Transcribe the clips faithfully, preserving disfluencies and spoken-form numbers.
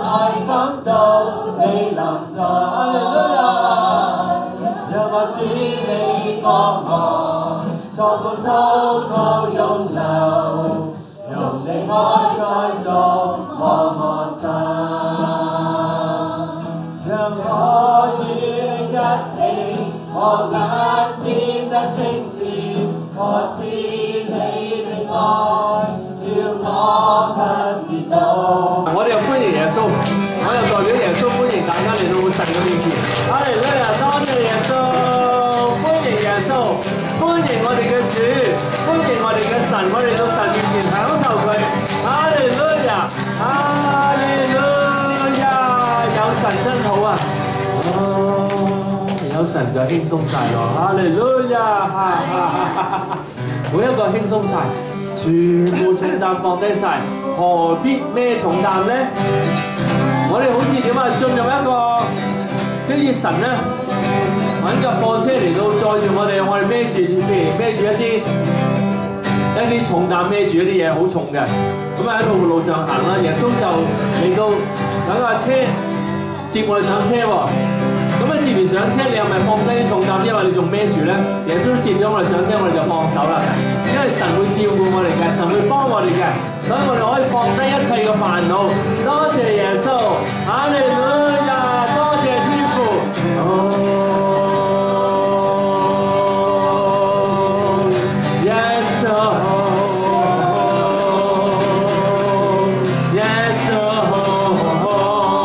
才感到你臨在。讓我知你愛我，壯闊滔滔湧流，用你愛再觸摸我心，讓我與一起，我眼變得清澈，我知你的愛，叫我不跌倒。 我哋又歡迎耶穌，我又代表耶穌歡迎大家嚟到神嘅面前。哈利路亞，多謝耶穌，歡迎耶穌，歡迎我哋嘅主，歡迎我哋嘅神，我哋到神面前享受佢。哈利路亞，哈利路亞，有神真好啊！哦，有神就輕鬆晒咯。哈利路亞，哈哈哈！每一個輕鬆晒。全部重擔放低晒，何必孭重擔呢？我哋好似點啊？進入一個即係神咧揾架貨車嚟到載住我哋，我哋孭住譬如孭住一啲一啲重擔，孭住一啲嘢好重嘅，咁啊喺度路上行啦。耶穌就嚟到等架車接我哋上車喎。咁啊接完上車，你係咪放低啲重擔？因為你仲孭住咧，耶穌接咗我哋上車，我哋就放手啦。因為神會照顧我哋嘅，神會幫我哋嘅，所以我哋可以放低一切嘅煩惱。多謝耶穌，哈利路亞，多謝天父。哦 Yes Lord Yes Lord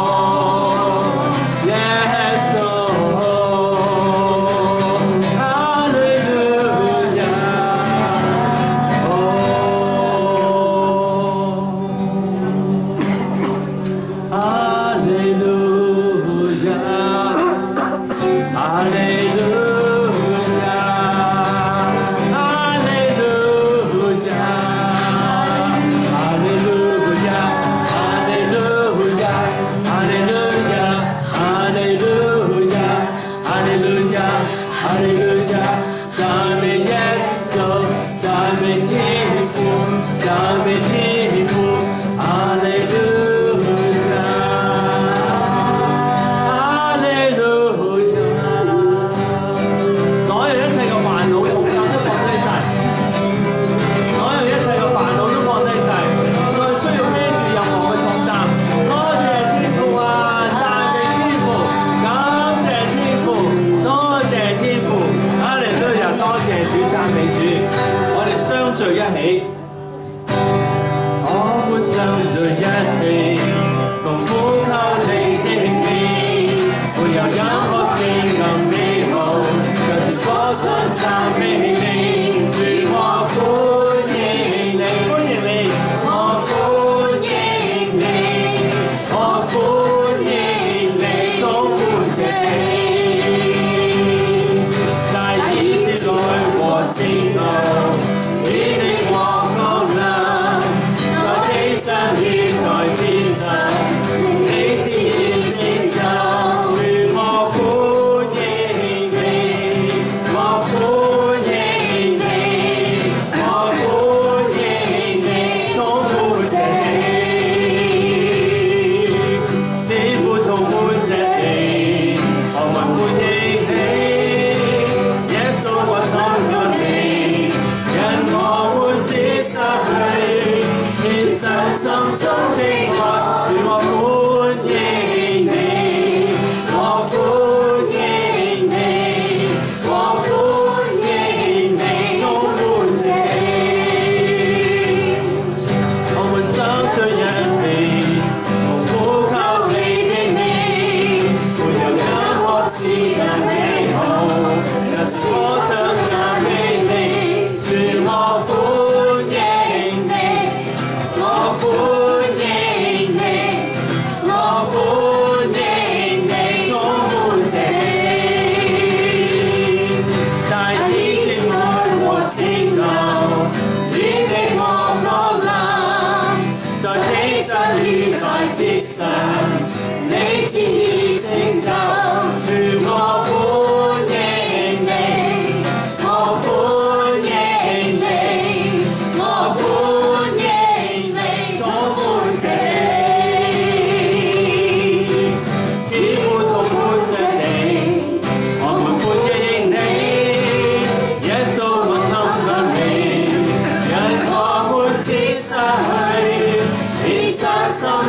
Yes Lord Hallelujah。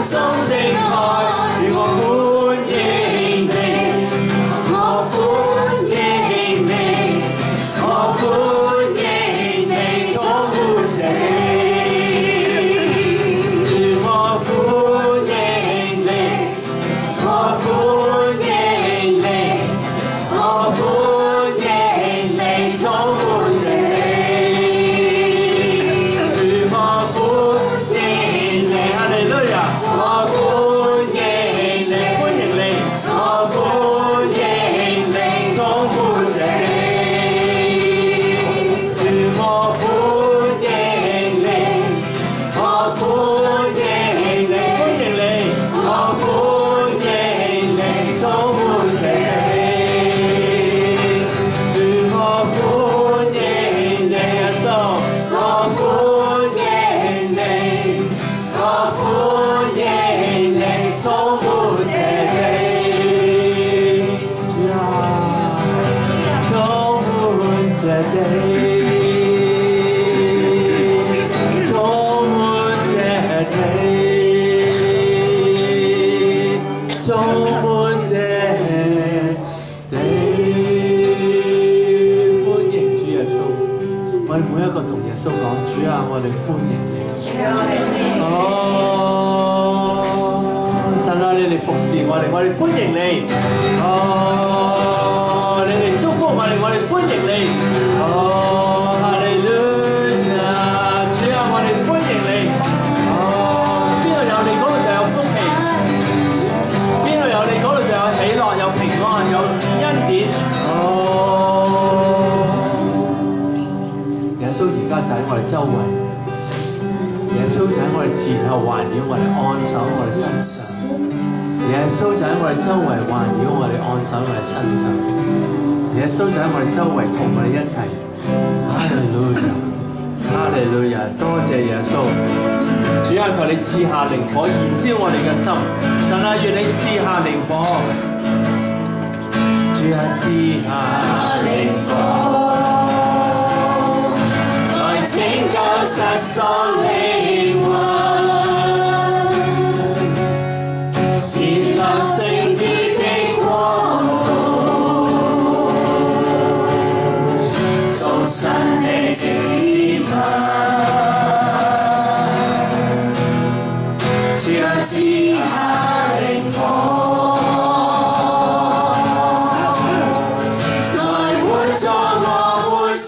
中的愛，與我歡迎你，我歡迎你，我歡迎你，充滿這地，與我歡迎你，我歡迎你，我歡迎你，充滿這地。我哋歡迎你，哦，神啊，你哋服侍我哋，我哋歡迎你，哦，你哋祝福我哋，我哋歡迎你，哦，哈利路亞，主啊，我哋歡迎你，哦，邊度有你嗰度就有福氣，邊度有你嗰度就有喜樂，有平安，有恩典，哦，耶穌而家就喺我哋周圍。耶穌就喺我哋前後環繞我哋，按手我哋身上。耶穌就喺我哋周圍環繞我哋，按手我哋身上。耶穌就喺我哋周圍同我哋一齊。哈利路亞，哈利路亞，多謝耶穌。主啊，求你賜下靈火，燃燒我哋嘅心。神啊，願你賜下靈火。主啊，賜下靈火。拯救失喪靈魂，建立聖潔的國度，屬神的子民。主啊，賜下靈火，來活作我活水。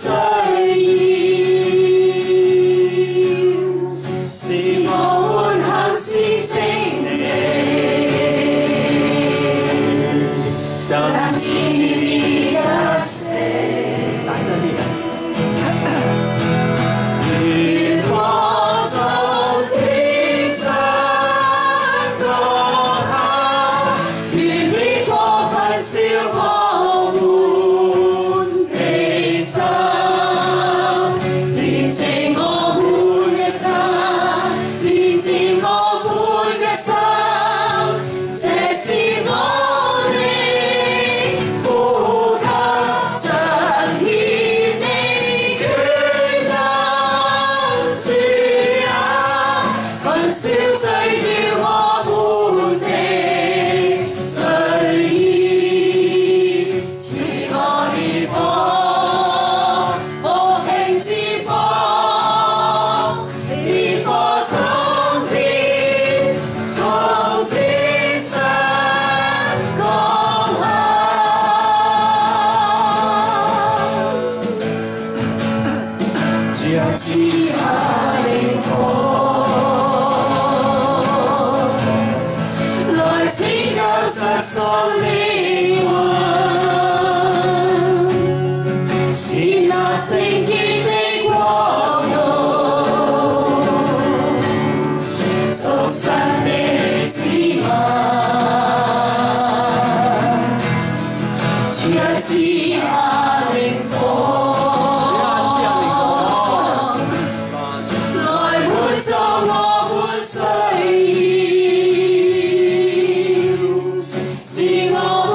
是我。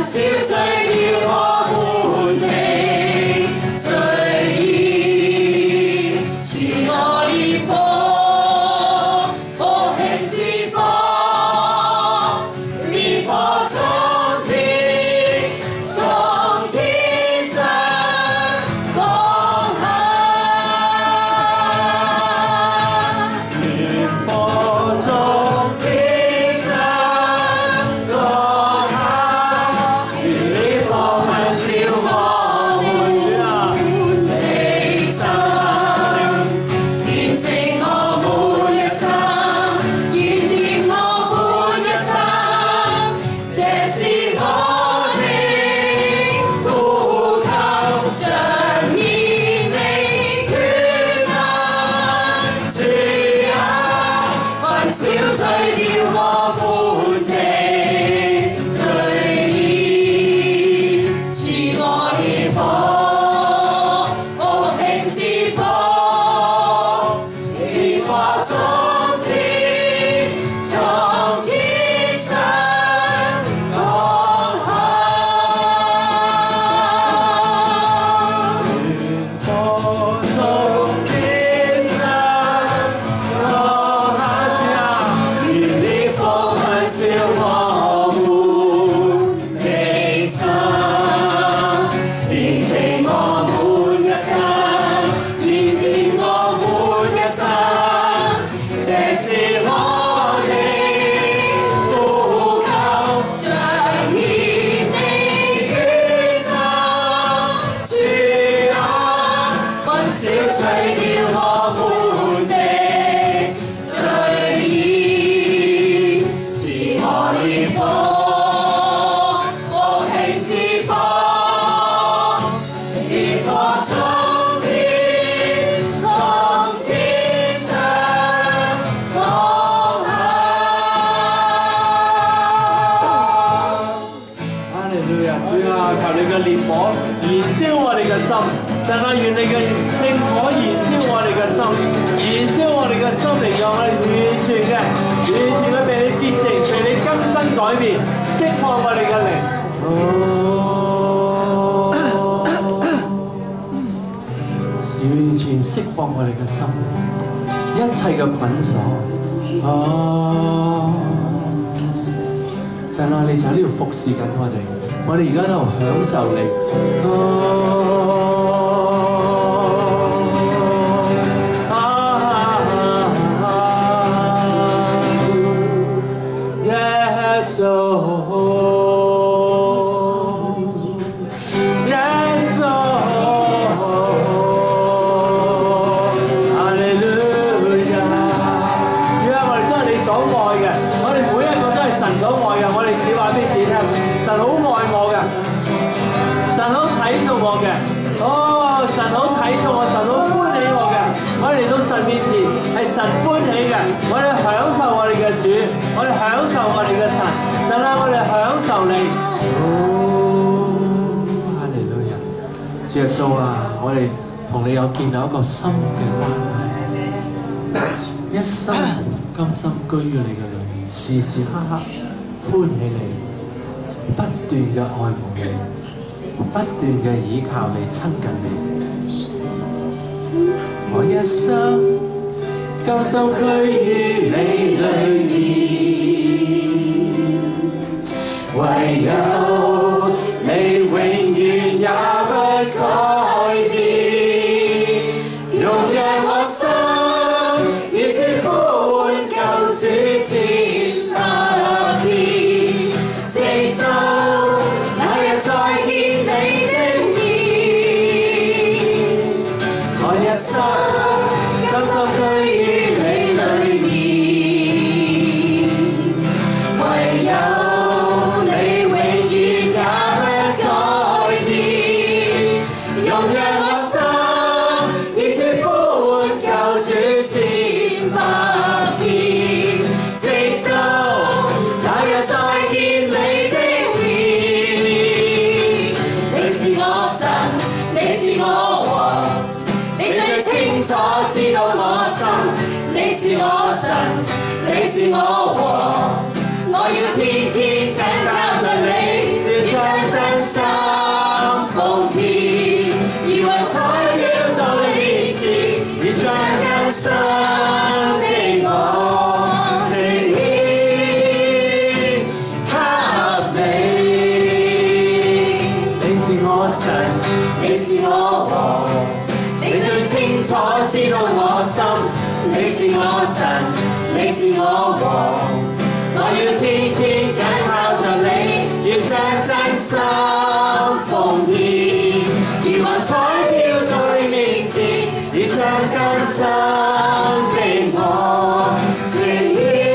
消除了我們的罪孽，賜我烈火，復興之火，烈火從天，從天上降下，烈火從天上降下，烈火焚燒我們的心，燃淨我每一生，燃點我每一生，這是我的呼求，彰顯你權能，主啊，焚燒除掉我們的罪孽，賜我烈火，復興之火，烈火從天，從天上降下，烈火從天上降下，主啊，願烈火焚燒我們的心，燃起我每一生，燃點我每一生，這是我的呼求，彰顯你權能，主啊，焚燒除掉我們的罪孽，賜我烈火，復興之火，烈火從天，從天上降下。 哈利路亞，主啊，求你嘅烈火燃燒我哋嘅心，神啊，願你嘅聖火燃燒我哋嘅心，燃燒我哋嘅心嚟讓我哋完全嘅、完全嘅被你潔淨，被你更新改變，釋放我哋嘅靈。完全釋放我哋嘅心，一切嘅捆鎖。哦，神啊，你就喺呢度服侍緊我哋，我哋而家喺度享受你。哦，啊，Yes, oh, yes, oh, Hallelujah。主啊，我哋都係你所愛嘅，我哋每一個都係神所愛嘅。我哋只話俾自己聽，神好愛我嘅，神好睇重我嘅。哦，神好睇重我，神好歡喜我嘅。我哋嚟到神面前係神歡喜嘅，我哋享受我哋嘅主，我哋享受我哋嘅神。神啊，我哋享受你。哦，哈利路亞。主耶穌啊，我哋同你有建立一個深嘅關係，一生甘心居於你嘅裏面，時時刻刻歡喜你，不斷嘅愛慕你，不斷嘅倚靠你，親近你。我一生甘心居於你裏面，唯有你永遠也不改變，容讓我心熱切呼喚救主前不變，直到那日再見你的面。我一生甘心居於你裏面，唯有你永遠也不改變，容讓我心熱切呼喚救主前不變，直到那日再見你的面。你是我神，你是我王，你最清楚知道我心。你是我神，你是我王，我要天天緊靠着你，越近你是我神，你是我王，我要天天緊靠着你，要將真心奉獻，如雲彩飄到你面前，要將真心的我呈獻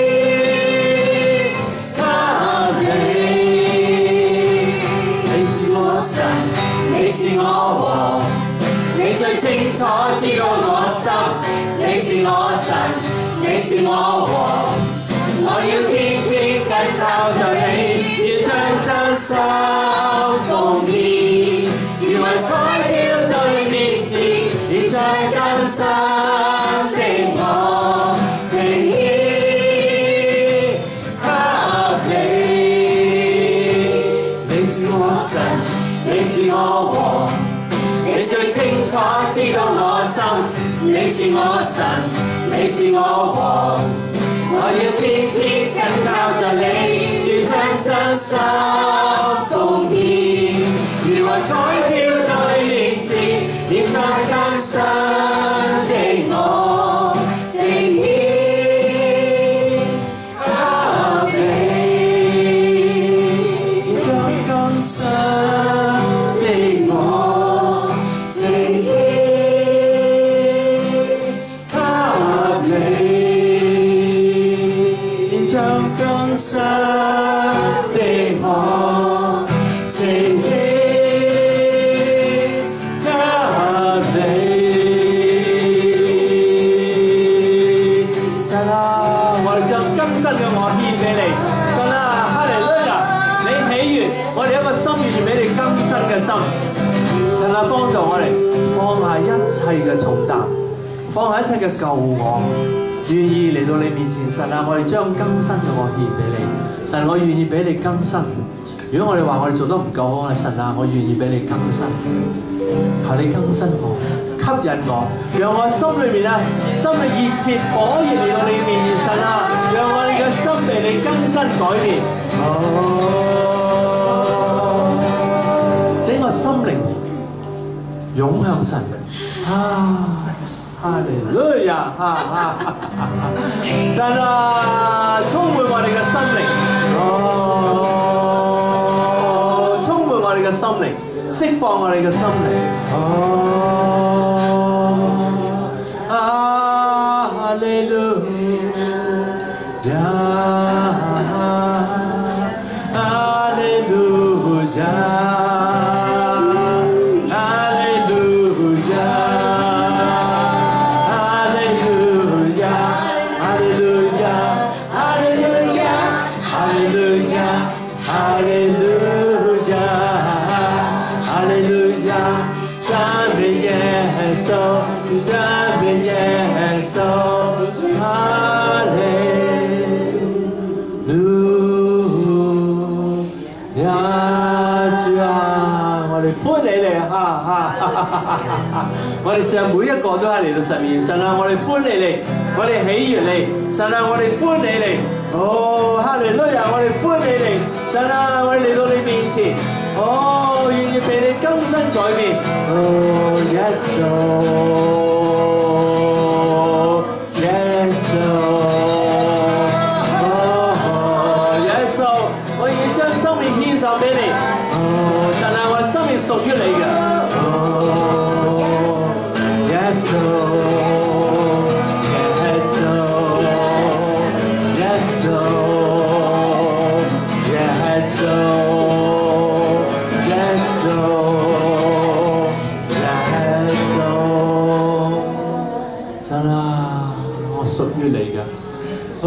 給你。你是我神，你是我王，你最清楚知道我心，你是我神，你是我王，我要天天緊靠着你，要將真心奉獻，如雲彩飄到你面前，要將真心的我呈獻給你。你是我神，你是我王，你最清楚知道我心，你是我神，你是我王，我要天天緊靠着你，要將真心奉獻，如雲彩飄到你面前，要將更新的我呈獻給你，要將更新的我呈獻給你，要將更新的我呈獻給你。神啊，我哋將更新嘅我獻俾你。神啊，哈利路亞，你喜悅，我哋一個心願俾你更新嘅心。神啊，幫助我哋放下一切嘅重擔，放下一切嘅舊我，願意嚟到你面前。神啊，我哋將更新嘅我獻俾你。神，我願意俾你更新。如果我哋話我哋做得唔夠好，神啊，我願意俾你更新。求你更新我，吸引我，讓我心裏面啊，心裏熱切火熱嚟到你面前。神啊，讓我哋嘅心被你更新改變。哦，整個心靈湧向神。啊！哈利路亞！哈哈！神啊，充滿我哋嘅心靈，哦，充滿我哋嘅心靈，釋放我哋嘅心靈，哦，哈利路亞，哈利路亞。我哋上每一個都係嚟到神面前，神啊，我哋歡你嚟，我哋喜悅你，神啊，我哋歡你嚟，哦，哈利路亞，我哋歡你嚟，神啊，我哋嚟到你面前，哦，願意被你更新改變，哦 ，yes oh yes oh yes oh， 我願意將生命獻上俾你，哦，神啊，我嘅生命屬於你嘅。Yes, oh, yes, oh, yes, oh, yes, oh, yes, oh, yes, oh。神啊，我屬於你嘅，哦，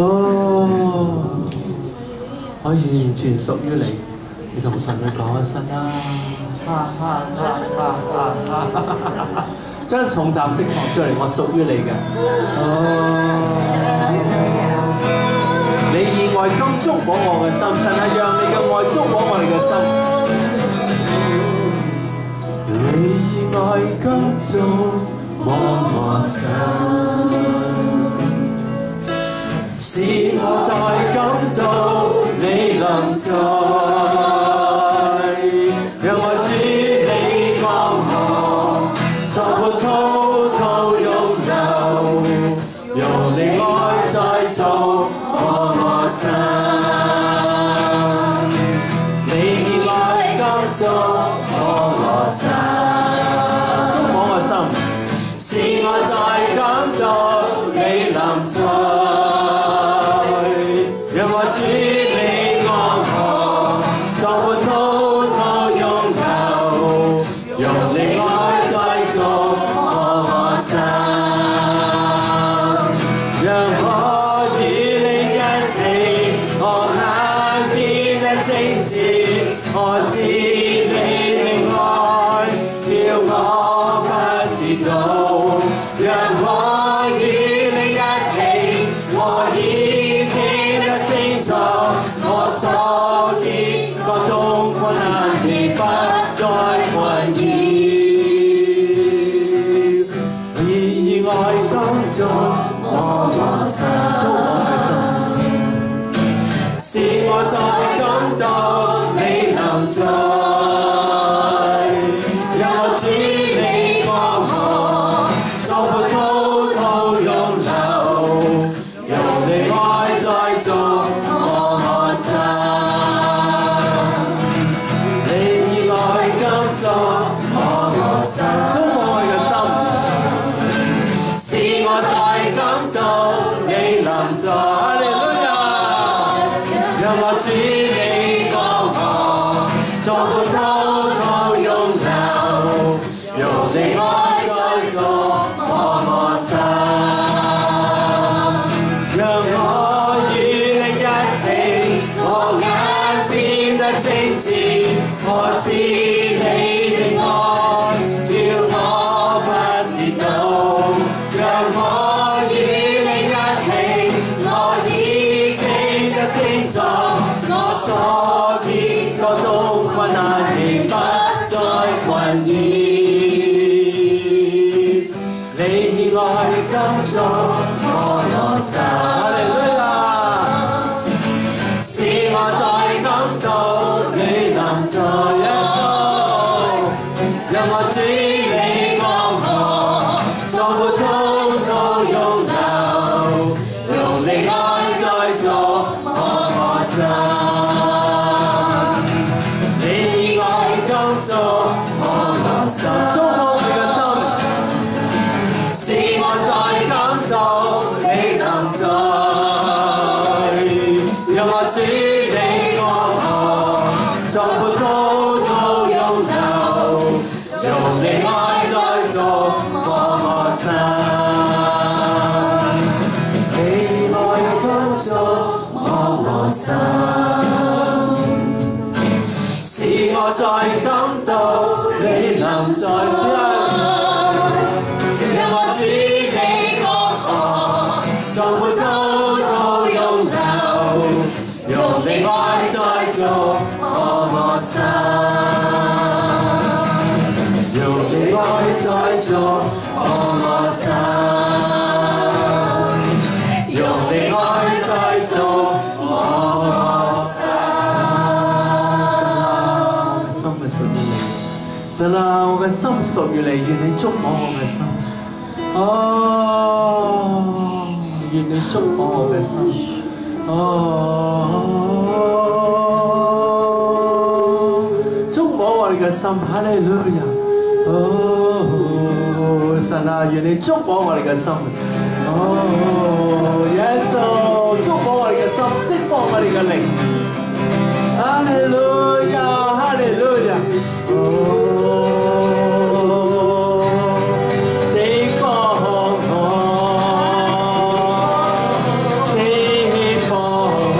我完全屬於你。你同神去講一聲啦，哈哈哈哈哈哈！將重擔釋放出嚟，我屬於你嘅。哦，你以愛金觸摸我嘅心，神啊，讓你嘅愛觸摸我哋嘅心。你以愛金觸摸我心，使我再感到你臨在，讓我主你光芒。錯過滔滔湧流，湧觸摸我心， 觸摸我心， 使我再感到你臨在，讓我主你愛我，壯闊滔滔湧流，用你愛再觸摸我心，讓我與你一起，我眼見得清澈，我知你的愛，叫我不跌倒，讓我與你一起，我已記得清楚，我所見各種困難已不再困擾，以愛當觸摸我心，觸摸我心，使我再感到你臨在，讓我知你愛我，壯闊滔滔湧流，用你愛再觸摸我心，你以愛今觸摸我心，觸摸我嘅心，使我再感到你臨在，哈利路亞，讓我知你愛我，壯闊滔滔湧流，用你愛再觸摸我心，讓我與你一起，我眼變得清澈，我知你的愛，叫我不跌倒，讓我與你一起，我已記得清楚，我所見各種困難已不再困擾，你以愛今觸摸我心，哈利路亞，使我再感到你臨在，耶穌，讓我知你愛我，壯闊滔滔湧流，用你愛再觸摸我心，你以愛今觸摸我心，觸摸我嘅心，使我再感到你臨在，讓我知你愛我，壯闊滔滔湧流，用你愛再觸摸我心，你愛今觸摸我心，使我再感到你臨在，主啊，讓我知你愛我，壯闊滔滔湧流，用你愛再觸摸我心，用你愛再觸摸我心，用你愛再觸摸我心。 心係屬於你，神啊，我嘅心屬於你，願你觸摸我嘅心，哦，願你觸摸我嘅心，哦，觸摸我哋嘅心，哈利路亞，哦，神啊，願你觸摸我哋嘅心，哦，耶穌，觸摸我哋嘅心，釋放我哋嘅靈。哈利路亞，哈利路亞，哦，釋放我，釋放我，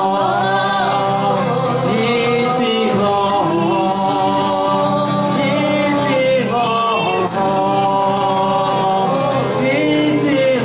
醫治我，醫治我，醫治我，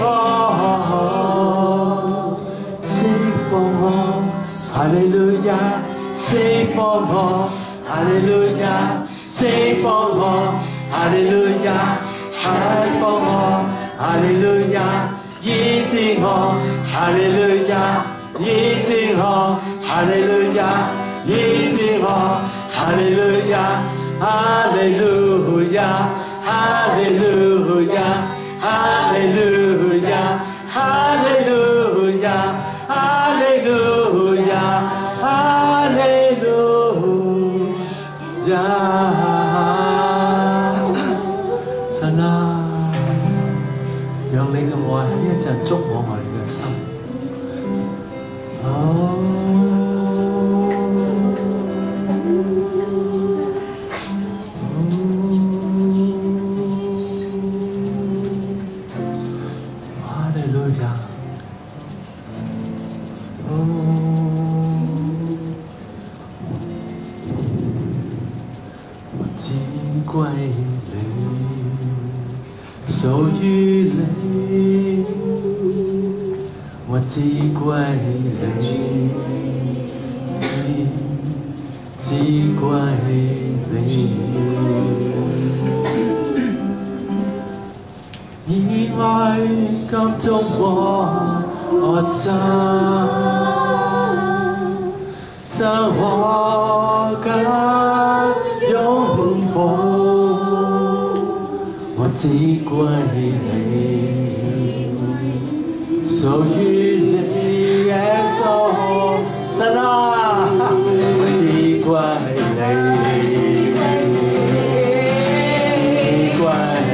釋放我，哈利路亞。釋放我，哈利路亞！釋放我，哈利路亞！釋放我，哈利路亞！醫治我，哈利路亞！醫治我，哈利路亞！醫治我，哈利路亞！哈利路亞！哈利路亞！哈利路亞！哈利路亞！哈利路亞！哈利路亞！ 呀，神啊，讓你嘅愛喺呢一陣觸摸我哋嘅心。哦，哈利路亞。歸你，屬於你，我只歸你，只歸你，以愛感動我我心，將我嘅擁抱。只歸你，屬於你耶穌，神啊，我只歸你，只歸你，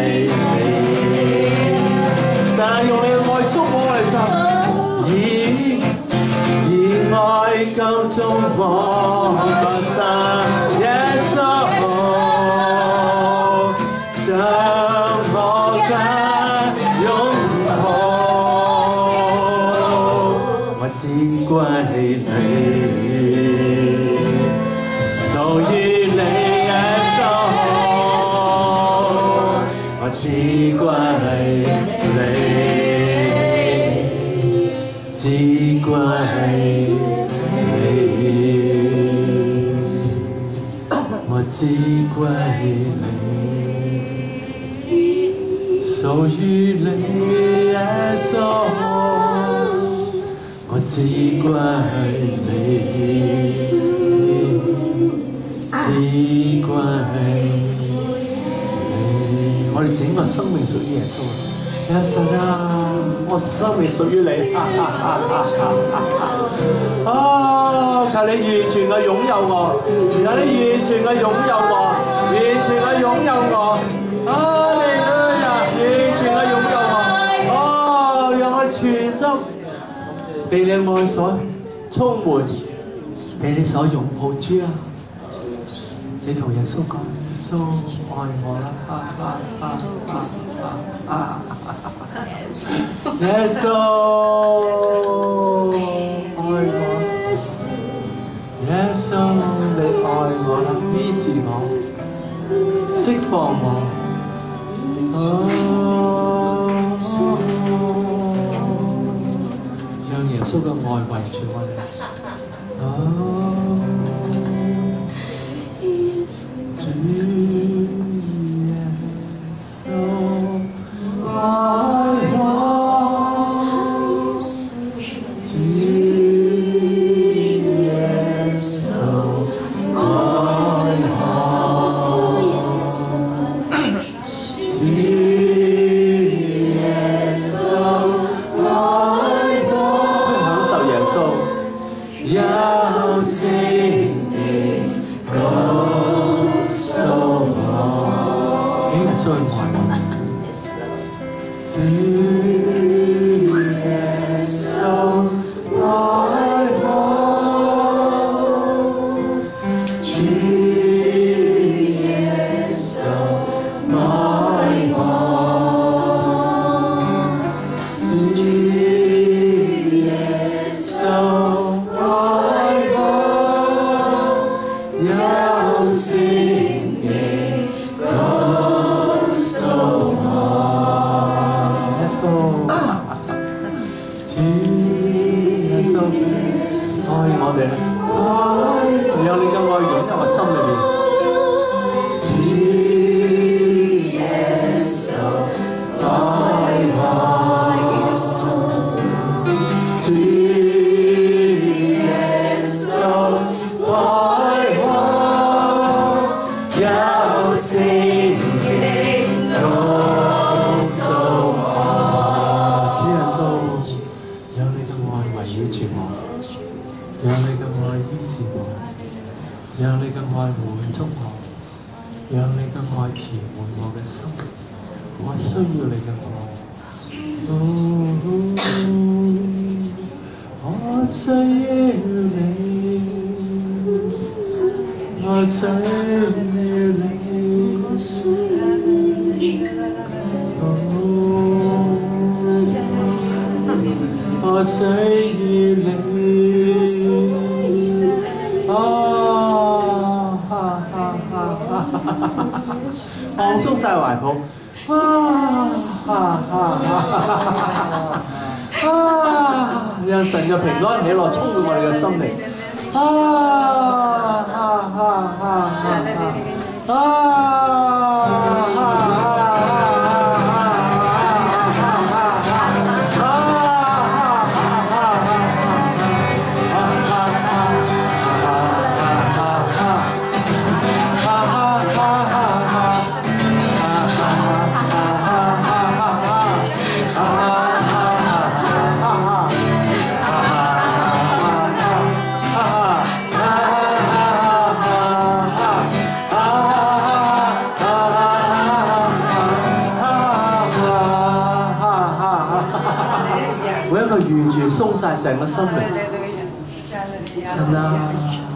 神啊，用你嘅愛觸摸我哋心，以以愛感動我個心，耶穌，將只歸你，屬於你耶穌，我只歸你，只歸你，我只歸你，屬於你耶穌。我只歸你，只歸你。我哋整個生命屬於耶穌。耶穌啊，我生命屬於你。哦，求你完全嘅擁有我，求你完全嘅擁有我，完全嘅擁有我。哈利路亞，完全嘅擁有我。哦，讓我全心。被你愛所充滿，被你所擁抱，主啊！你同耶穌講，耶穌愛我啦！啊啊啊啊啊！耶穌愛我，耶穌你愛我啦，醫治我，釋放我。哦耶穌嘅愛圍住我哋。哦，主耶穌愛我，主耶穌愛我，主耶穌愛我。有聖靈告訴我，耶穌愛我，主耶穌愛我，主耶穌愛我，主耶穌。聖靈告訴我，耶穌，主耶穌愛我哋，讓你嘅愛湧入我心裏面。主耶穌愛我，主耶穌愛我。有聖靈告訴我，主耶穌，讓你嘅愛圍繞住我，讓你嘅愛醫治我，讓你嘅愛滿足我。 讓你嘅愛填滿我嘅心，我需要你嘅愛。哦，我需要你，我需要你。我需要你。哦，哈哈哈哈哈！放鬆晒懷抱。啊！哈哈哈！啊！讓神嘅平安喜樂充滿我哋嘅心靈。啊！哈哈哈！啊！每一個完全鬆晒成個心靈，神啊！